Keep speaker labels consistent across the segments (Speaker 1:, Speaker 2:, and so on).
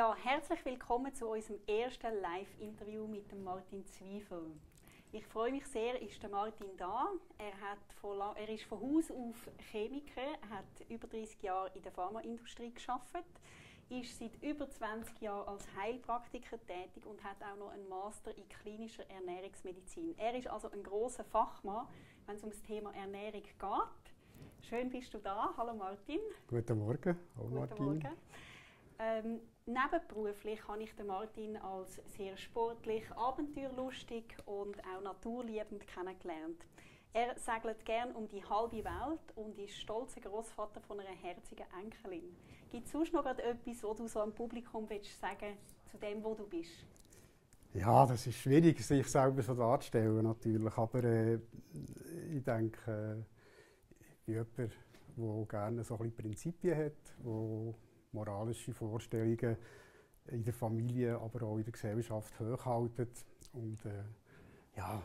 Speaker 1: Ja, herzlich willkommen zu unserem ersten Live-Interview mit dem Martin Zwiefel. Ich freue mich sehr, ist der Martin da. Er ist von Haus auf Chemiker, hat über 30 Jahre in der Pharmaindustrie gearbeitet, ist seit über 20 Jahren als Heilpraktiker tätig und hat auch noch einen Master in klinischer Ernährungsmedizin. Er ist also ein grosser Fachmann, wenn es um das Thema Ernährung geht. Schön bist du da. Hallo Martin.
Speaker 2: Guten Morgen. Hallo Martin.
Speaker 1: Guten Morgen. Nebenberuflich habe ich den Martin als sehr sportlich, abenteuerlustig und auch naturliebend kennengelernt. Er segelt gern um die halbe Welt und ist stolzer Großvater von einer herzigen Enkelin. Gibt es sonst noch etwas, was du so am Publikum willst sagen zu dem, wo du bist?
Speaker 2: Ja, das ist schwierig, sich selber so darzustellen natürlich, aber ich denke, ich bin jemand, der gerne so ein bisschen Prinzipien hat, der moralische Vorstellungen in der Familie, aber auch in der Gesellschaft hochhaltet. Und ja,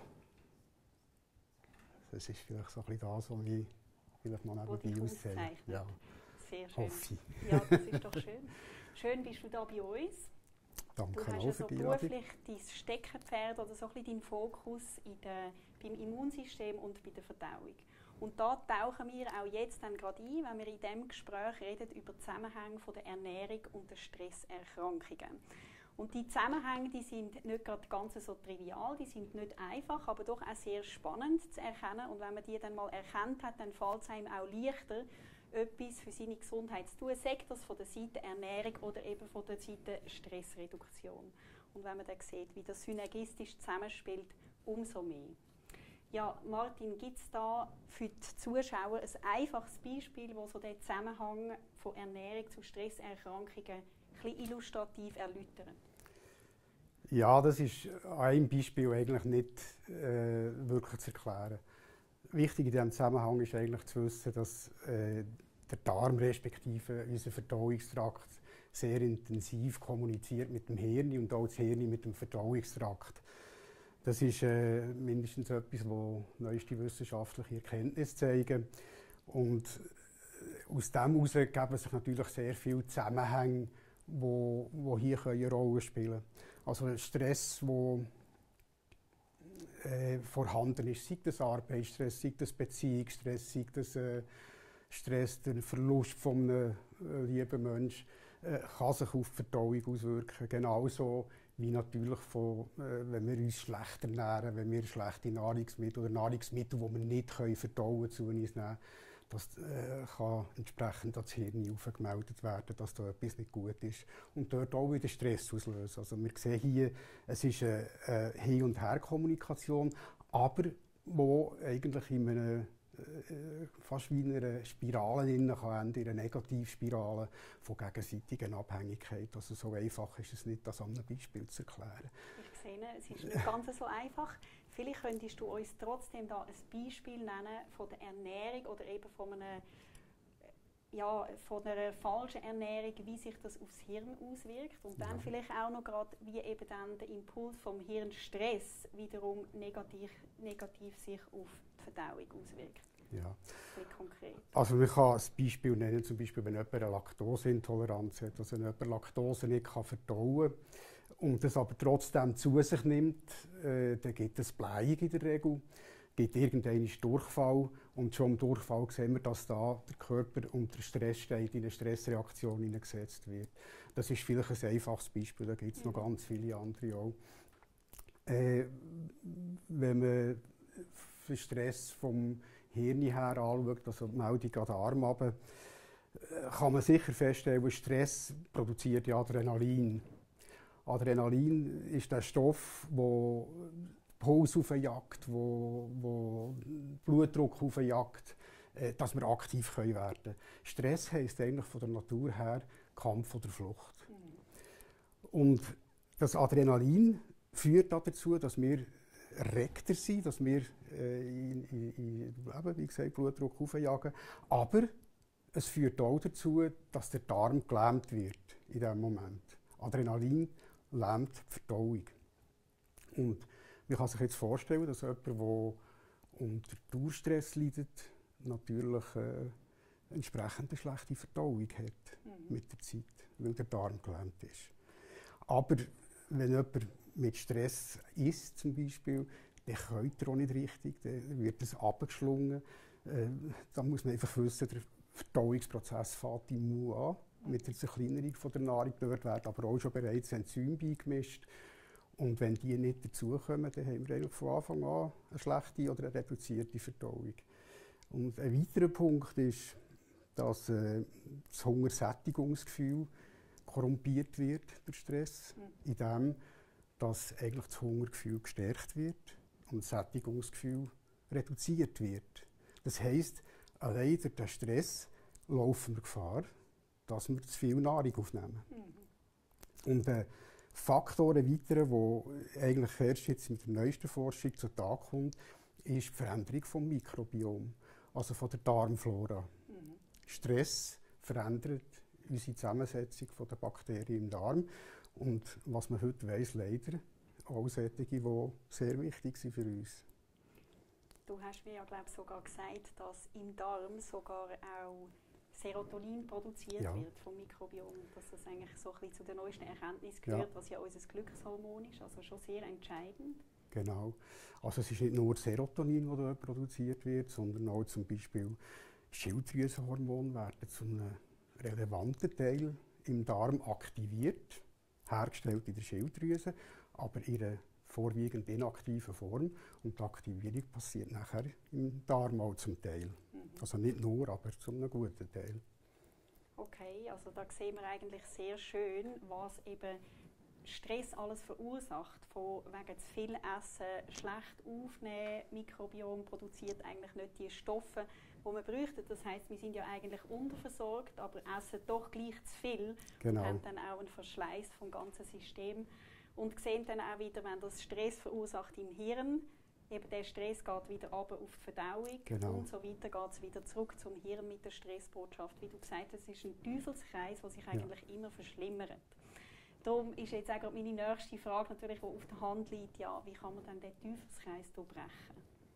Speaker 2: das ist vielleicht so ein bisschen das, was mich vielleicht mal nebenbei auszeichnet. Ja.
Speaker 1: Sehr schön.
Speaker 2: Hoffe ich.
Speaker 1: Ja, das ist doch schön. Schön bist du da bei uns.
Speaker 2: Danke
Speaker 1: du hast
Speaker 2: auch für die
Speaker 1: beruflich dein Steckenpferd oder so ein bisschen deinen Fokus beim Immunsystem und bei der Verdauung. Und da tauchen wir auch jetzt dann gerade ein, wenn wir in diesem Gespräch reden über Zusammenhänge von der Ernährung und der Stresserkrankungen. Und die Zusammenhänge, die sind nicht gerade ganz so trivial, die sind nicht einfach, aber doch auch sehr spannend zu erkennen. Und wenn man die dann mal erkannt hat, dann fällt es einem auch leichter, etwas für seine Gesundheit zu tun, sei das von der Seite Ernährung oder eben von der Seite Stressreduktion. Und wenn man dann sieht, wie das synergistisch zusammenspielt, umso mehr. Ja, Martin, gibt es da für die Zuschauer ein einfaches Beispiel, das so den Zusammenhang von Ernährung zu Stresserkrankungen ein bisschen illustrativ erläutert?
Speaker 2: Ja, das ist ein Beispiel eigentlich nicht wirklich zu erklären. Wichtig in diesem Zusammenhang ist eigentlich zu wissen, dass der Darm respektive unser Verdauungstrakt sehr intensiv kommuniziert mit dem Hirn und auch das Hirn mit dem Verdauungstrakt. Das ist mindestens etwas, was neueste wissenschaftliche Erkenntnisse zeigen. Und aus dem heraus ergeben sich natürlich sehr viele Zusammenhänge, die hier eine Rolle spielen können. Also Stress, der vorhanden ist, sei das Arbeitsstress, sei das Beziehungsstress, sei das Stress, der Verlust von einem lieben Menschen, kann sich auf die Verdauung auswirken. Genauso wie natürlich wenn wir uns schlecht ernähren, wenn wir schlechte Nahrungsmittel oder Nahrungsmittel, die wir nicht verdauen können, zu uns nehmen. Das kann entsprechend ans Hirn aufgemeldet werden, dass da etwas nicht gut ist. Und dort auch wieder Stress auslösen. Also wir sehen hier, es ist eine Hin- und Her-Kommunikation, aber wo eigentlich in einer fast wie in einer Spirale kann enden, in einer Negativspirale von gegenseitiger Abhängigkeit. Also so einfach ist es nicht, das an einem Beispiel zu erklären.
Speaker 1: Ich sehe, es ist nicht ganz so einfach. Vielleicht könntest du uns trotzdem da ein Beispiel nennen von der Ernährung oder eben von einer falschen Ernährung, wie sich das aufs Hirn auswirkt. Und dann vielleicht auch noch gerade, wie eben dann der Impuls vom Hirnstress wiederum negativ sich auf die Verdauung auswirkt.
Speaker 2: Ja.
Speaker 1: Konkret.
Speaker 2: Also man kann ein Beispiel nennen, zum Beispiel, wenn jemand eine Laktoseintoleranz hat, also wenn jemand Laktose nicht verdauen kann und das aber trotzdem zu sich nimmt, dann gibt es Blähung in der Regel, gibt irgendeinen Durchfall und schon im Durchfall sehen wir, dass da der Körper unter Stress steht, in eine Stressreaktion hineingesetzt wird. Das ist vielleicht ein einfaches Beispiel, da gibt es noch ganz viele andere auch. Wenn man den Stress vom Hirn her anschaut, also die Meldung an den Arm runter, kann man sicher feststellen, Stress produziert ja Adrenalin. Adrenalin ist der Stoff, der Puls aufjagt, der Blutdruck aufjagt, dass wir aktiv werden können. Stress heisst eigentlich von der Natur her Kampf oder Flucht. Und das Adrenalin führt dazu, dass wir erregter sind, dass wir wie gesagt, Blutdruck aufjagen. Aber es führt auch dazu, dass der Darm gelähmt wird in diesem Moment. Adrenalin lähmt die Verdauung. Und man kann sich jetzt vorstellen, dass jemand, der unter Dauerstress leidet, natürlich entsprechend eine schlechte Verdauung hat mit der Zeit, weil der Darm gelähmt ist. Aber wenn jemand mit Stress isst zum Beispiel, dann keucht er auch nicht richtig, dann wird es abgeschlungen. Da muss man einfach wissen, der Verdauungsprozess fängt im Mund an, mit der Zerkleinerung von der Nahrung. Dort werden aber auch schon bereits Enzyme beigemischt. Und wenn die nicht dazukommen, dann haben wir eigentlich von Anfang an eine schlechte oder eine reduzierte Verdauung. Und ein weiterer Punkt ist, dass das Hungersättigungsgefühl korrumpiert wird durch Stress, indem dass eigentlich das Hungergefühl gestärkt wird und das Sättigungsgefühl reduziert wird. Das heisst, allein durch den Stress laufen wir Gefahr, dass wir zu viel Nahrung aufnehmen. Und Faktor, ein weiterer, der eigentlich erst jetzt mit der neuesten Forschung zutage kommt, ist die Veränderung des Mikrobioms, also von der Darmflora. Stress verändert unsere Zusammensetzung der Bakterien im Darm. Und was man heute weiss, leider auch solche, die sehr wichtig sind für uns.
Speaker 1: Du hast mir ja, glaube ich, sogar gesagt, dass im Darm sogar auch Serotonin produziert wird vom Mikrobiom. Dass das eigentlich so ein bisschen zu den neuesten Erkenntnissen gehört, was ja unser Glückshormon ist. Also schon sehr entscheidend.
Speaker 2: Genau. Also es ist nicht nur Serotonin, das dort produziert wird, sondern auch zum Beispiel Schilddrüsenhormone werden zu einem relevanten Teil im Darm aktiviert, hergestellt in der Schilddrüse, aber in einer vorwiegend inaktiven Form. Und die Aktivierung passiert nachher im Darm auch zum Teil. Also nicht nur, aber zu einem guten Teil.
Speaker 1: Okay, also da sehen wir eigentlich sehr schön, was eben Stress alles verursacht. Von wegen zu viel Essen, schlecht aufnehmen, Mikrobiom produziert eigentlich nicht die Stoffe, die man bräuchte. Das heisst, wir sind ja eigentlich unterversorgt, aber essen doch gleich zu viel und haben dann auch einen Verschleiß vom ganzen System. Und sehen dann auch wieder, wenn das Stress verursacht im Hirn, eben der Stress geht wieder runter auf die Verdauung und so weiter geht es wieder zurück zum Hirn mit der Stressbotschaft. Wie du gesagt hast, es ist ein Teufelskreis, der sich eigentlich immer verschlimmert. Darum ist jetzt auch meine nächste Frage natürlich, die auf der Hand liegt, ja, wie kann man dann den Teufelskreis durchbrechen?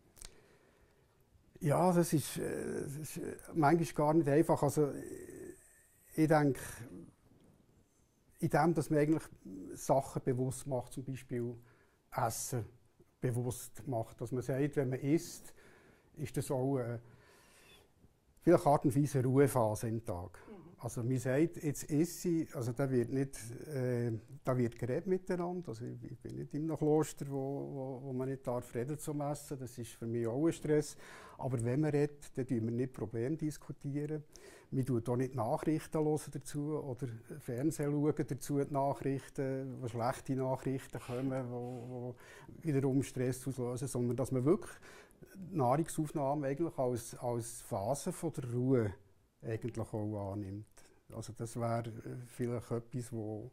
Speaker 2: Ja, das ist manchmal gar nicht einfach. Also, ich denke, indem dass man eigentlich Sachen bewusst macht, zum Beispiel Essen bewusst macht, dass man sagt, wenn man isst, ist das auch vielleicht Art und Weise eine Ruhephase im Tag. Also man sagt, jetzt esse ich, also da wird geredet miteinander. Also ich bin nicht in einem Kloster, wo man nicht reden darf zum Essen. Das ist für mich auch ein Stress. Aber wenn man redet, dann diskutieren wir nicht Probleme diskutieren. Wir hören auch nicht Nachrichten hören dazu oder Fernsehen schauen dazu, die Nachrichten, wo schlechte Nachrichten kommen, die wiederum Stress auslösen, sondern dass man wirklich Nahrungsaufnahme eigentlich als Phase von der Ruhe eigentlich auch annimmt. Also das wäre vielleicht etwas, wo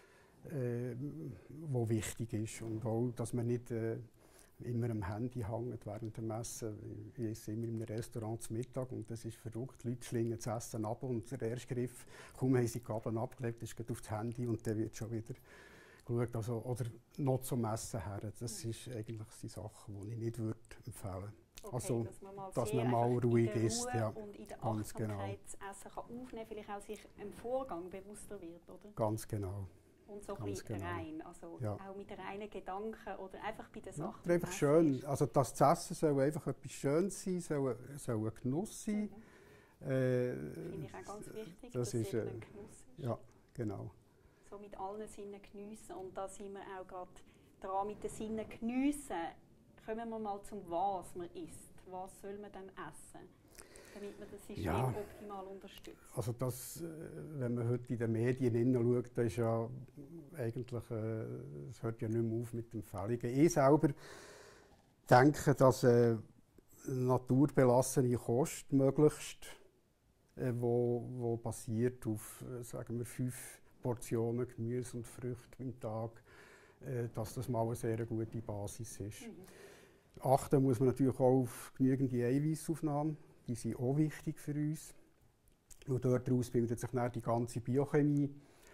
Speaker 2: wichtig ist. Und auch, dass man nicht immer am Handy hängt während dem Essen. Ich esse immer in einem Restaurant zum Mittag und das ist verrückt. Die Leute schlingen das Essen ab und der erste Griff, kaum haben sie die Gabeln abgelegt, ist auf das Handy und dann wird schon wieder geschaut. Also, oder noch zum Essen her. Das ist eigentlich die Sache, die ich nicht empfehlen würde.
Speaker 1: Okay,
Speaker 2: also,
Speaker 1: dass man mal
Speaker 2: ruhig ist. Ja,
Speaker 1: und in der Achtsamkeit das Essen kann aufnehmen, vielleicht auch sich im Vorgang bewusster wird, oder?
Speaker 2: Ganz genau.
Speaker 1: Und so ein bisschen rein, also auch mit reinen Gedanken oder einfach bei den Sachen.
Speaker 2: Ja, einfach schön, also das Essen soll einfach etwas Schönes sein, soll ein Genuss sein.
Speaker 1: Finde ich auch ganz wichtig, dass es ein Genuss ist.
Speaker 2: Ja, genau.
Speaker 1: So mit allen Sinnen geniessen und da sind wir auch gerade dran mit den Sinnen geniessen. Kommen wir mal zum was man isst. Was soll man dann essen, damit man das System optimal unterstützt? Also
Speaker 2: das, wenn man heute in den Medien hineinschaut, das ist ja eigentlich, es hört ja nicht mehr auf mit Empfehlungen. Ich selber denke, dass naturbelassene Kost möglichst, wo basiert auf, sagen wir, 5 Portionen Gemüse und Früchte im Tag, dass das mal eine sehr gute Basis ist. Achten muss man natürlich auch auf genügende Eiweißaufnahme. Die sind auch wichtig für uns. Und daraus bildet sich dann die ganze Biochemie.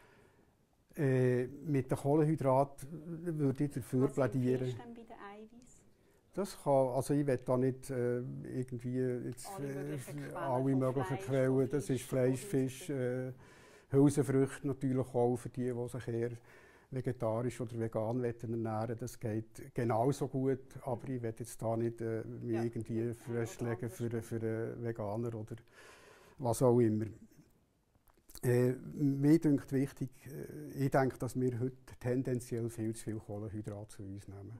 Speaker 2: Mit den Kohlenhydraten würde ich dafür plädieren.
Speaker 1: Was denn bei den Eiweiß?
Speaker 2: Das kann, also ich will da nicht irgendwie jetzt, alle möglichen Quellen. Das ist Fleisch, Fisch, Hülsenfrüchte natürlich auch für die sich eher vegetarisch oder vegan ernähren, das geht genauso gut, aber ich werde jetzt da nicht mich irgendwie festlegen für einen Veganer oder was auch immer. Mir dünkt wichtig, ich denke, dass wir heute tendenziell viel zu viel Kohlenhydrate zu uns nehmen.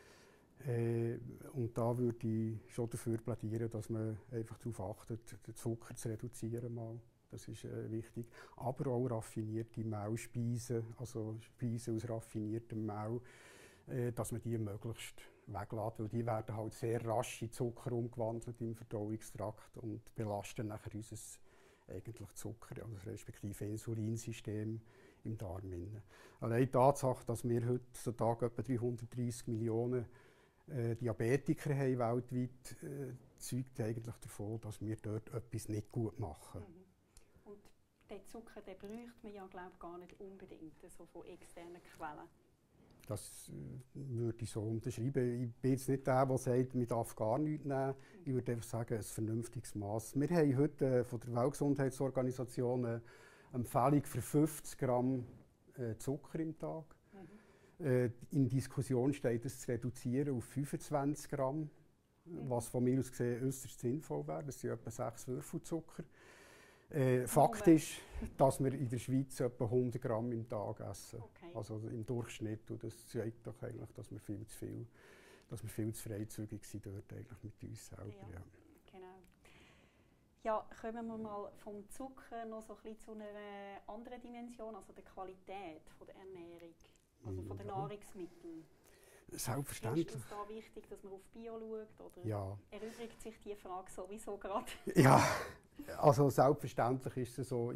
Speaker 2: Und da würde ich schon dafür plädieren, dass man einfach darauf achtet, den Zucker zu reduzieren mal. Das ist wichtig. Aber auch raffinierte Mehlspeisen, also Speisen aus raffiniertem Mehl, dass man die möglichst weglässt, weil die werden halt sehr rasch in Zucker umgewandelt im Verdauungstrakt und belasten nachher unser eigentlich Zucker, also respektive Insulinsystem im Darm. Allein die Tatsache, dass wir heute so Tag etwa 330 Millionen Diabetiker haben weltweit, zeugt eigentlich davon, dass wir dort etwas nicht gut machen.
Speaker 1: Und den Zucker, den bräuchte man ja, glaube ich, gar nicht unbedingt so von externen Quellen.
Speaker 2: Das würde ich so unterschreiben. Ich bin jetzt nicht der, der sagt, man darf gar nichts nehmen. Ich würde einfach sagen, ein vernünftiges Maß. Wir haben heute von der Weltgesundheitsorganisation eine Empfehlung für 50 Gramm Zucker im Tag. In Diskussion steht es zu reduzieren auf 25 Gramm, was von mir aus gesehen äußerst sinnvoll wäre. Das sind etwa 6 Würfel Zucker. Fakt ist, dass wir in der Schweiz etwa 100 Gramm im Tag essen. Okay. Also im Durchschnitt. Und das zeigt doch eigentlich, dass wir viel zu freizügig sind dort eigentlich mit uns selber. Ja.
Speaker 1: Genau. Ja, kommen wir mal vom Zucker noch so ein bisschen zu einer anderen Dimension, also der Qualität von der Ernährung, also von den Nahrungsmitteln.
Speaker 2: Selbstverständlich.
Speaker 1: Ist es da wichtig, dass man auf Bio schaut? Oder
Speaker 2: ja.
Speaker 1: Erübrigt sich diese Frage sowieso gerade?
Speaker 2: Ja, also selbstverständlich ist es so,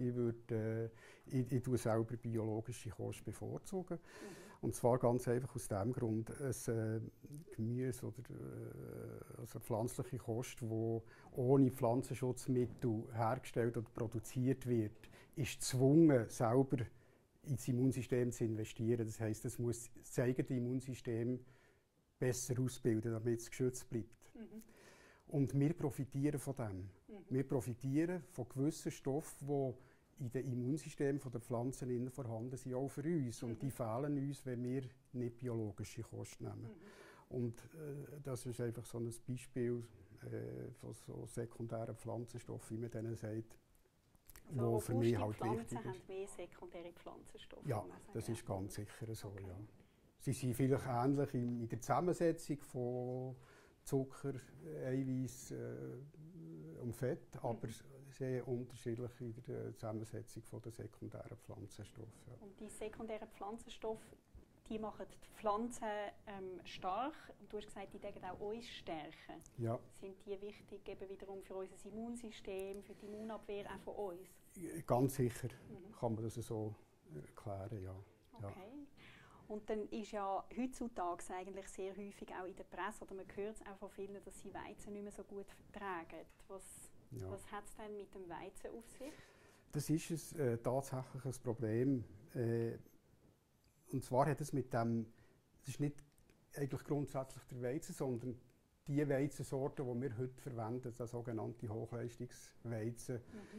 Speaker 2: ich tue selber biologische Kost bevorzugen. Und zwar ganz einfach aus dem Grund, ein Gemüse oder also pflanzliche Kost, die ohne Pflanzenschutzmittel hergestellt oder produziert wird, ist gezwungen, selber ins Immunsystem zu investieren. Das heisst, es muss das eigene Immunsystem besser ausbilden, damit es geschützt bleibt. Und wir profitieren von dem. Wir profitieren von gewissen Stoffen, die in den Immunsystemen der Pflanzen vorhanden sind, auch für uns. Und die fehlen uns, wenn wir nicht biologische Kost nehmen. Und das ist einfach so ein Beispiel von so sekundären Pflanzenstoffen, wie man denen sagt.
Speaker 1: Also
Speaker 2: wo für mich halt
Speaker 1: Pflanzen
Speaker 2: wichtig ist.
Speaker 1: haben mehr sekundäre Pflanzenstoffe.
Speaker 2: Ja, das ist ganz sicher so. Okay. Ja. Sie sind vielleicht ähnlich in der Zusammensetzung von Zucker, Eiweiß und Fett, aber sehr unterschiedlich in der Zusammensetzung der sekundären Pflanzenstoffe. Ja.
Speaker 1: Und die sekundären Pflanzenstoffe, die machen die Pflanzen stark. Und du hast gesagt, die dürfen auch uns stärken.
Speaker 2: Ja. Sind
Speaker 1: die wichtig eben wiederum für unser Immunsystem, für die Immunabwehr, auch von uns?
Speaker 2: Ganz sicher kann man das so erklären, ja.
Speaker 1: Okay. Und dann ist ja heutzutage eigentlich sehr häufig auch in der Presse, oder man hört es auch von vielen, dass sie Weizen nicht mehr so gut vertragen. Was hat es denn mit dem Weizen auf sich?
Speaker 2: Das ist tatsächlich ein Problem. Und zwar hat es mit dem, es ist nicht eigentlich grundsätzlich der Weizen, sondern die Weizensorte, die wir heute verwenden, das sogenannte Hochleistungsweizen,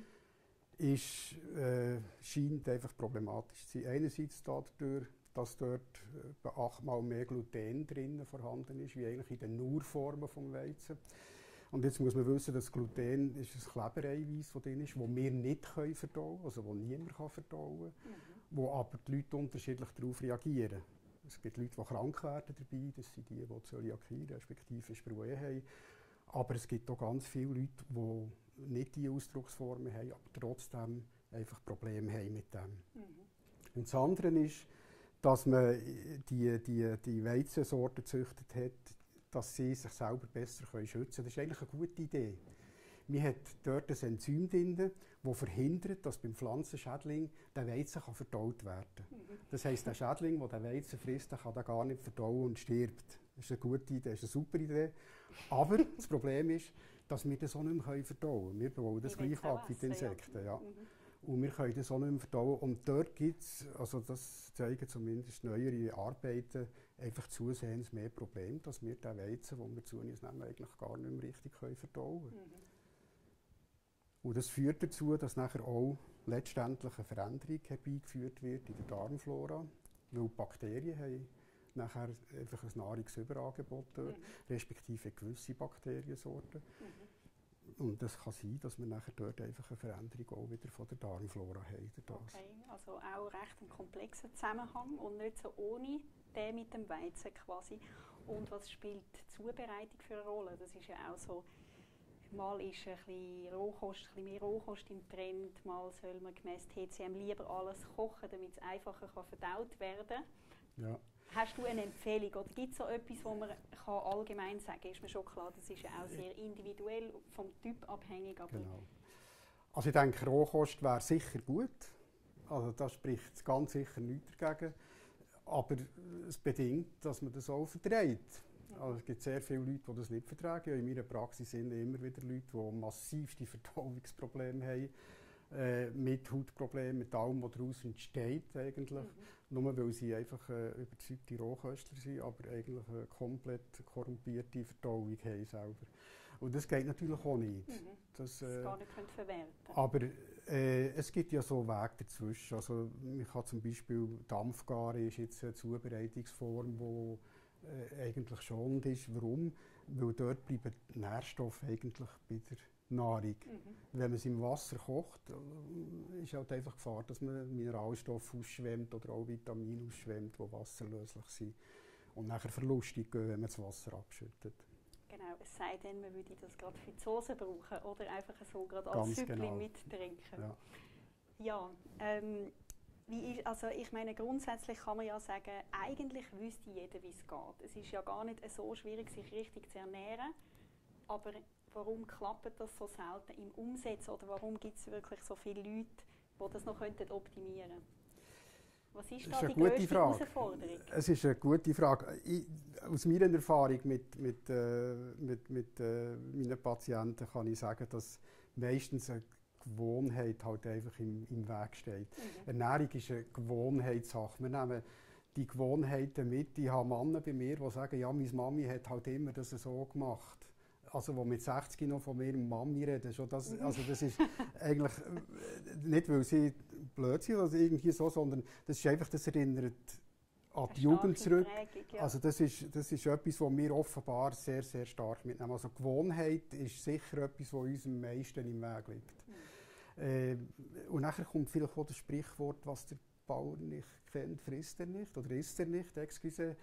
Speaker 2: scheint einfach problematisch zu sein. Einerseits dadurch, dass dort 8-mal mehr Gluten drin vorhanden ist, wie eigentlich in den Urformen des Weizen. Und jetzt muss man wissen, dass Gluten ist ein Klebereiweiß, das drin ist, das wir nicht verdauen können, also das niemand verdauen kann, wo aber die Leute unterschiedlich darauf reagieren. Es gibt Leute, die krank werden dabei, das sind die Zöliakie respektive Sprue haben. Aber es gibt auch ganz viele Leute, die nicht diese Ausdrucksformen haben, aber trotzdem einfach Probleme haben mit dem. Und das andere ist, dass man die Weizensorten gezüchtet hat, dass sie sich selber besser schützen können. Das ist eigentlich eine gute Idee. Man hat dort ein Enzym drin, das verhindert, dass beim Pflanzenschädling der Weizen verdaut werden kann. Das heisst, der Schädling, der den Weizen frisst, der kann den gar nicht verdauen und stirbt. Das ist eine gute Idee, das ist eine super Idee. Aber das Problem ist, dass wir das auch nicht mehr verdauen können. Wir bauen das gleich ab wie die Insekten. Ja. Und wir können das auch nicht mehr verdauen. Und dort gibt es, also das zeigen zumindest neuere Arbeiten, einfach zusehends mehr Probleme, dass wir den Weizen, den wir zu uns nehmen, eigentlich gar nicht mehr richtig verdauen können. Und das führt dazu, dass nachher auch letztendlich eine Veränderung herbeigeführt wird in der Darmflora. weil die Bakterien haben nachher einfach ein Nahrungsüberangebot dort, respektive gewisse Bakteriensorten. Und es kann sein, dass wir nachher dort einfach eine Veränderung auch wieder von der Darmflora haben.
Speaker 1: Okay, also auch recht ein komplexer Zusammenhang und nicht so ohne den mit dem Weizen quasi. Und was spielt die Zubereitung für eine Rolle? Das ist ja auch so, mal ist ein bisschen Rohkost, ein bisschen mehr Rohkost im Trend, mal soll man gemäss TCM lieber alles kochen, damit es einfacher verdaut werden kann.
Speaker 2: Ja.
Speaker 1: Hast du eine Empfehlung oder gibt es so etwas, wo man allgemein sagen kann? Ist mir schon klar, das ist ja auch sehr individuell, vom Typ abhängig. Aber
Speaker 2: Genau. Also ich denke, Rohkost wäre sicher gut. Also da spricht ganz sicher nichts dagegen. Aber es bedingt, dass man das auch verträgt. Also es gibt sehr viele Leute, die das nicht vertragen. In meiner Praxis sind immer wieder Leute, die massivste Verdauungsprobleme haben. Mit Hautproblemen, mit allem, was daraus entsteht eigentlich. Nur weil sie einfach überzeugte Rohköstler sind, aber eigentlich eine komplett korrumpierte Verdauung haben selber. Und das geht natürlich auch nicht.
Speaker 1: Das gar nicht verwerten.
Speaker 2: Aber es gibt ja so Wege dazwischen. Also man kann zum Beispiel Dampfgaren ist jetzt eine Zubereitungsform, die eigentlich schonend ist. Warum? Weil dort bleiben die Nährstoffe eigentlich bei der Nahrung. Wenn man es im Wasser kocht, ist halt einfach Gefahr, dass man Mineralstoffe ausschwemmt oder auch Vitamine ausschwemmt, die wasserlöslich sind und nachher verlustig gehen, wenn man das Wasser abschüttet.
Speaker 1: Genau, es sei denn, man würde das gerade für die Soße brauchen oder einfach so gerade als Süppli mittrinken. Ja, also ich meine, grundsätzlich kann man ja sagen, eigentlich wüsste jeder, wie es geht. Es ist ja gar nicht so schwierig, sich richtig zu ernähren, aber warum klappt das so selten im Umsetzen oder warum gibt es wirklich so viele Leute, die das noch optimieren könnten? Was ist da die grösste Herausforderung?
Speaker 2: Es ist eine gute Frage. Aus meiner Erfahrung mit meinen Patienten kann ich sagen, dass meistens eine Gewohnheit halt einfach im Weg steht. Ernährung ist eine Gewohnheitssache. Wir nehmen die Gewohnheiten mit. Ich habe Männer bei mir, die sagen, ja, meine Mami hat halt immer das so gemacht. Also, die mit 60 noch von mir und Mami reden, schon das, also das ist eigentlich nicht, weil sie blöd sind oder irgendwie so, sondern das ist einfach, das erinnert an die Jugend zurück. Prägung, ja. Also das ist etwas, was wir offenbar sehr, sehr stark mitnehmen. Also Gewohnheit ist sicher etwas, was uns am meisten im Weg liegt. Und nachher kommt vielleicht auch das Sprichwort, was der Bauer nicht kennt, frisst er nicht oder isst er nicht, excuse.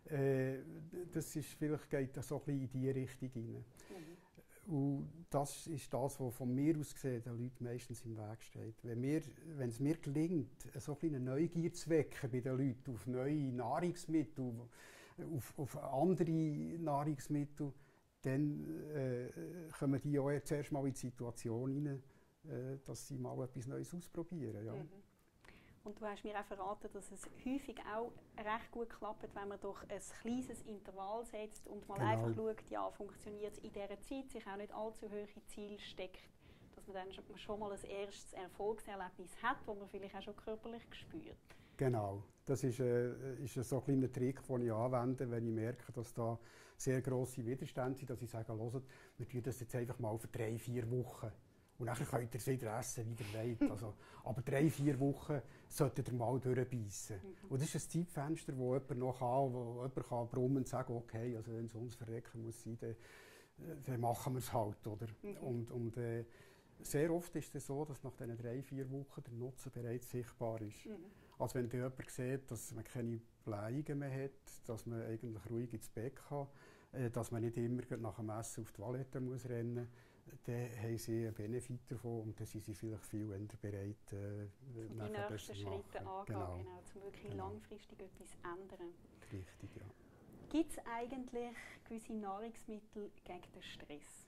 Speaker 2: Das ist, vielleicht geht das so ein bisschen in diese Richtung rein. Und das ist das, was von mir aus gesehen den Leuten meistens im Weg steht. Wenn es mir gelingt, so eine Neugier zu wecken bei den Leuten auf neue Nahrungsmittel, auf andere Nahrungsmittel, dann kommen die auch zuerst mal in die Situation rein, dass sie mal etwas Neues ausprobieren. Ja.
Speaker 1: Und du hast mir auch verraten, dass es häufig auch recht gut klappt, wenn man doch ein kleines Intervall setzt und mal einfach schaut, ja, funktioniert es in dieser Zeit, sich auch nicht allzu hohe Ziele steckt, dass man dann schon mal ein erstes Erfolgserlebnis hat, das man vielleicht auch schon körperlich spürt.
Speaker 2: Genau, das ist so ein kleiner Trick, den ich anwende, wenn ich merke, dass da sehr grosse Widerstände sind, dass ich sage, hört, wir tun das jetzt einfach mal für 3-4 Wochen. Und dann könnt ihr es wieder essen, wie ihr wollt. Also, aber 3-4 Wochen solltet ihr mal durchbeissen. Und das ist ein Zeitfenster, wo jemand noch kann, wo jemand kann brummen und sagen, okay, also wenn es uns verrecken muss sein, dann machen wir es halt. Oder? Und sehr oft ist es so, dass nach diesen 3-4 Wochen der Nutzen bereits sichtbar ist. Also wenn jemand sieht, dass man keine Blähungen mehr hat, dass man eigentlich ruhig ins Bett kann, dass man nicht immer nach dem Essen auf die Toilette muss rennen muss, dann haben sie einen Benefit davon und dann sind sie vielleicht viel eher bereit,
Speaker 1: die nächsten Schritte angehen, genau, um wirklich langfristig etwas zu ändern.
Speaker 2: Richtig, ja.
Speaker 1: Gibt es eigentlich gewisse Nahrungsmittel gegen den Stress?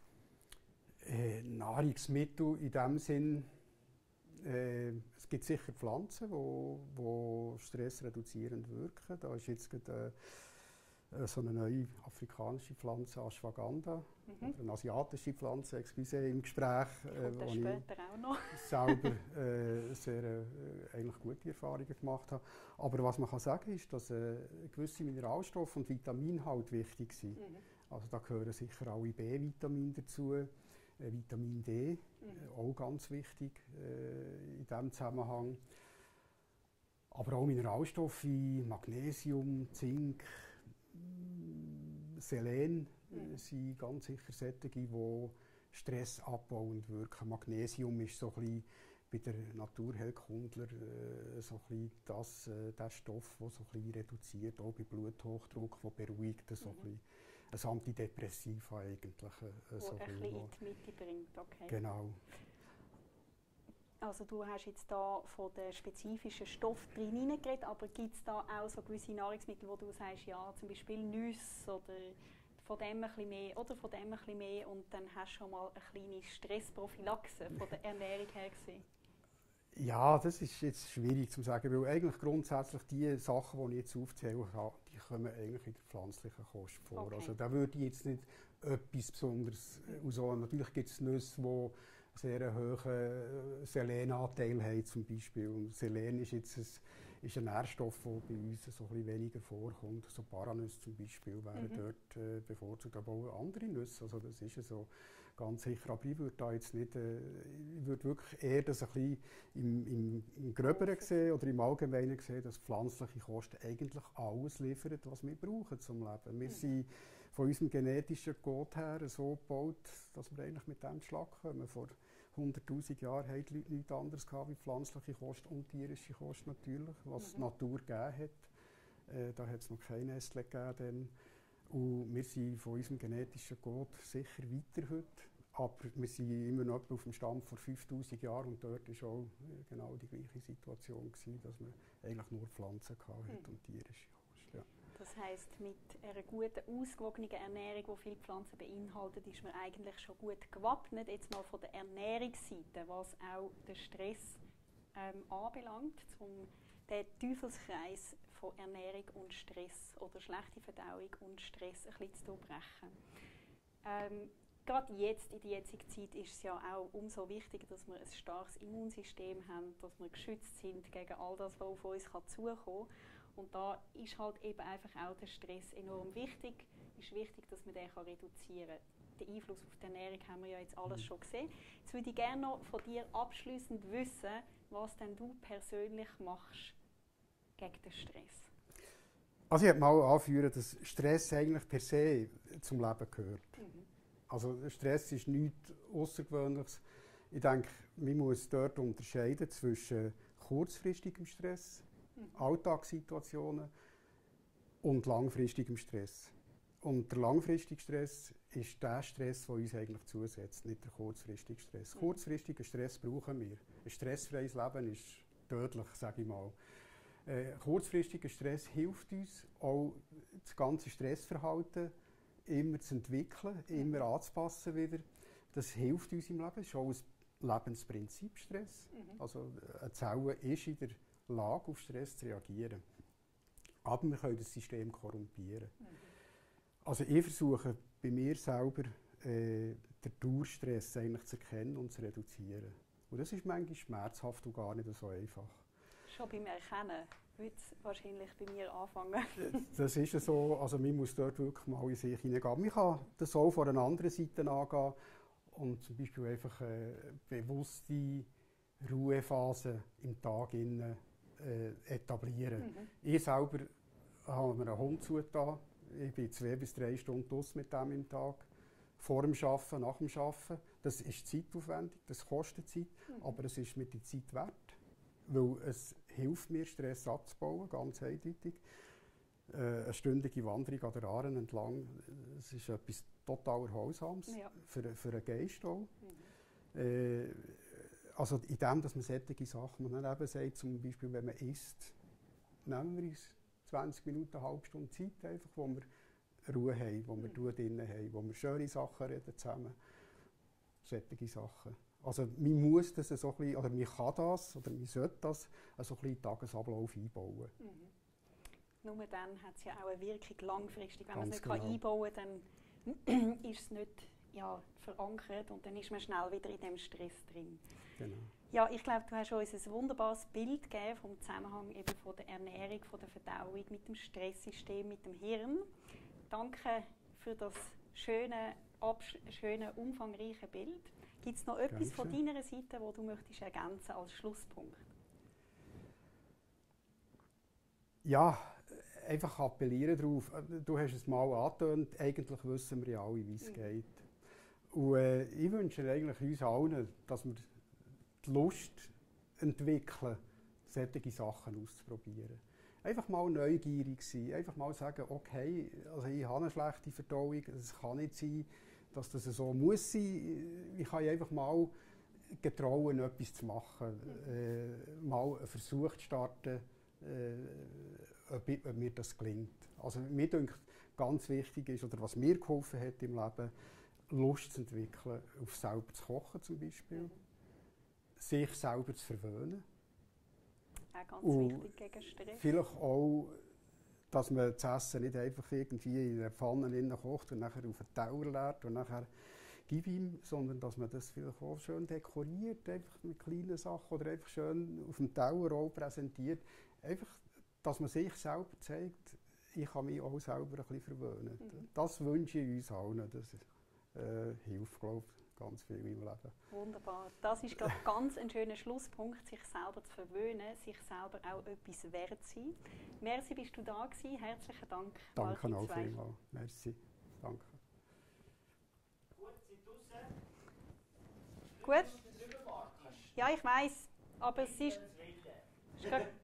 Speaker 2: Nahrungsmittel in dem Sinn, es gibt sicher Pflanzen, die stressreduzierend wirken. Da ist jetzt gerade so eine neue afrikanische Pflanze, Ashwagandha, oder eine asiatische Pflanze, excuse, im Gespräch.
Speaker 1: Kommt später auch noch.
Speaker 2: Selber sehr eigentlich gute Erfahrungen gemacht habe. Aber was man kann sagen ist, dass gewisse Mineralstoffe und Vitamine halt wichtig sind. Also da gehören sicher alle B-Vitamine dazu, Vitamin D, auch ganz wichtig in diesem Zusammenhang. Aber auch Mineralstoffe wie Magnesium, Zink, Selen sind ganz sicher solche, die stressabbauend wirken. Magnesium ist so ein bisschen bei den Naturheilkundler so ein bisschen der Stoff, der so ein bisschen reduziert, auch bei Bluthochdruck, der beruhigt, so ein Antidepressiva eigentlich.
Speaker 1: So ein bisschen in die Mitte bringt, okay.
Speaker 2: Genau.
Speaker 1: Also du hast jetzt da von den spezifischen Stoffen drin hineingeredet, aber gibt es da auch so gewisse Nahrungsmittel, wo du sagst, ja, zum Beispiel Nüsse oder von dem ein bisschen mehr oder von dem ein bisschen mehr und dann hast du schon mal eine kleine Stressprophylaxe von der Ernährung her gesehen?
Speaker 2: Ja, das ist jetzt schwierig zu sagen, weil eigentlich grundsätzlich die Sachen, die ich jetzt aufzähle, die kommen eigentlich in der pflanzlichen Kost vor.
Speaker 1: Okay.
Speaker 2: Also da würde ich jetzt nicht etwas Besonderes auswählen. Natürlich gibt es Nüsse, die einen sehr hohen Selenanteil haben zum Beispiel. Und Selen ist jetzt ein Nährstoff, der bei uns so ein bisschen weniger vorkommt. So Paranüsse zum Beispiel wären dort bevorzugt, aber auch andere Nüsse. Also das ist so. Ganz sicher, aber ich würde da jetzt nicht, ich würde wirklich eher das ein bisschen im Gröberen sehen oder im Allgemeinen sehen, dass pflanzliche Kost eigentlich alles liefert, was wir brauchen zum Leben. Wir sind von unserem genetischen Code her so gebaut, dass wir eigentlich mit dem Schlag kommen. Vor 100'000 Jahren hatten die Leute nichts anderes gehabt wie pflanzliche Kost und tierische Kost natürlich, was die Natur gegeben hat. Da hat es noch kein Nestle gegeben. Und wir sind von unserem genetischen Code sicher weiter heute, aber wir sind immer noch auf dem Stand vor 5000 Jahren und dort war auch genau die gleiche Situation gewesen, dass man eigentlich nur Pflanzen hatte und tierische Kost. Ja.
Speaker 1: Das heisst, mit einer guten, ausgewogenen Ernährung, die viele Pflanzen beinhaltet, ist man eigentlich schon gut gewappnet, jetzt mal von der Ernährungsseite, was auch den Stress anbelangt, den Teufelskreis von Ernährung und Stress oder schlechte Verdauung und Stress ein bisschen zu durchbrechen. Gerade jetzt, in der jetzigen Zeit, ist es ja auch umso wichtiger, dass wir ein starkes Immunsystem haben, dass wir geschützt sind gegen all das, was auf uns zukommen kann. Und da ist halt eben einfach auch der Stress enorm wichtig. Es ist wichtig, dass man den reduzieren kann. Den Einfluss auf die Ernährung haben wir ja jetzt alles schon gesehen. Jetzt würde ich gerne noch von dir abschliessend wissen, was denn du persönlich machst gegen den Stress.
Speaker 2: Also ich möchte mal anführen, dass Stress eigentlich per se zum Leben gehört. Also Stress ist nichts Außergewöhnliches. Ich denke, man muss dort unterscheiden zwischen kurzfristigem Stress, Alltagssituationen und langfristigem Stress. Und der langfristige Stress ist der Stress, der uns eigentlich zusetzt, nicht der kurzfristige Stress. Kurzfristigen Stress brauchen wir. Ein stressfreies Leben ist tödlich, sage ich mal. Kurzfristiger Stress hilft uns, auch das ganze Stressverhalten immer zu entwickeln, immer anzupassen wieder. Das hilft uns im Leben. Das ist auch ein Lebensprinzip, Stress. Also eine Zelle ist in der Lage, auf Stress zu reagieren. Aber wir können das System korrumpieren. Also ich versuche bei mir selber den Dauerstress eigentlich zu erkennen und zu reduzieren. Und das ist manchmal schmerzhaft und gar nicht so einfach.
Speaker 1: Schon beim Erkennen wird es wahrscheinlich bei mir anfangen.
Speaker 2: Das ist so, also man muss dort wirklich mal in sich hineingehen. Man kann das auch von einer anderen Seite angehen und zum Beispiel einfach bewusste Ruhephasen im Tag etablieren. Ich selber habe mir einen Hund zugetan. Ich bin 2 bis 3 Stunden draussen mit dem im Tag. Vor dem Arbeiten, nach dem Arbeiten. Das ist zeitaufwendig, das kostet Zeit, aber es ist mir die Zeit wert. Weil es hilft mir, Stress abzubauen, ganz eindeutig. Eine stündige Wanderung an der Aare entlang, das ist etwas total Erholsames, für den Geist auch. Also in dem, dass man solche Sachen, man eben sagt, zum Beispiel, wenn man isst, nehmen wir uns 20 Minuten, eine halbe Stunde Zeit, einfach, wo wir Ruhe haben, wo wir Ruhe drin haben, wo wir schöne Sachen reden zusammen. Solche Sachen. Also man muss das so ein bisschen, oder man kann das, oder man sollte das so ein bisschen in den Tagesablauf einbauen.
Speaker 1: Nur dann hat es ja auch eine Wirkung langfristig. Wenn man es nicht
Speaker 2: genau
Speaker 1: einbauen kann, dann ist es nicht verankert und dann ist man schnell wieder in diesem Stress drin.
Speaker 2: Genau.
Speaker 1: Ja, ich glaube, du hast uns ein wunderbares Bild gegeben vom Zusammenhang eben von der Ernährung, von der Verdauung mit dem Stresssystem, mit dem Hirn. Danke für das schöne, umfangreiche Bild. Gibt es noch etwas von deiner Seite, das du möchtest ergänzen als Schlusspunkt?
Speaker 2: Ja, einfach appellieren darauf. Du hast es mal angetönt, eigentlich wissen wir ja alle, wie es geht. Und ich wünsche eigentlich uns allen, dass wir die Lust entwickeln, solche Sachen auszuprobieren. Einfach mal neugierig sein, einfach mal sagen, okay, also ich habe eine schlechte Verdauung, es kann nicht sein, dass das so muss sein. Ich kann einfach mal getrauen, etwas zu machen, mal einen Versuch zu starten, ob mir das gelingt. Also mir denke, ganz wichtig ist, oder was mir geholfen hat im Leben, Lust zu entwickeln, auf selber zu kochen zum Beispiel, sich selber zu verwöhnen.
Speaker 1: Auch ganz wichtig gegen Stress.
Speaker 2: Vielleicht auch, dass man das Essen nicht einfach irgendwie in einer Pfanne kocht und nachher auf den Teller leert und nachher gib ihm, sondern dass man das vielleicht auch schön dekoriert, einfach mit kleinen Sachen oder einfach schön auf dem Teller auch präsentiert. Einfach, dass man sich selber zeigt, ich kann mich auch selber ein bisschen verwöhnen. Das wünsche ich uns allen. Das hilft, glaube ich, ganz viel im Leben.
Speaker 1: Wunderbar. Das ist, glaube ich, ganz ein schöner Schlusspunkt, sich selber zu verwöhnen, sich selber auch etwas wert zu sein. Merci, bist du da gewesen. Herzlichen Dank.
Speaker 2: Danke auch vielmals. Merci. Danke.
Speaker 1: Gut. Ja, ich weiss, aber es ist